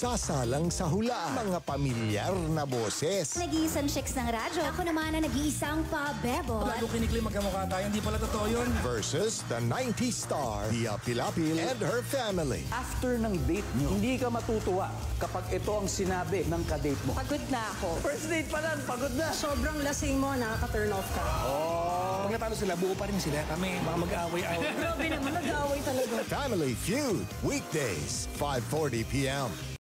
nagsasalang sa hulaan. Mga pamilyar na boses. Nag-iisang chicks ng radyo. Ako naman ang nag-iisang pabebot. Lalo kinikli magkamukha tayo, hindi pala totoo yun. Versus the 90s star, Pia Pilapil and her family. After ng date nyo, hindi ka matutuwa kapag ito ang sinabi ng kadate mo. Pagod na ako. First date pa lang, pagod na. Sobrang lasing mo, nakaka-turn off ka. Pag natalo sila, buo pa rin sila. Kami, baka mag-away-away. Grabe naman, nag-aaway talaga. Family Feud, weekdays, 5:40 p.m.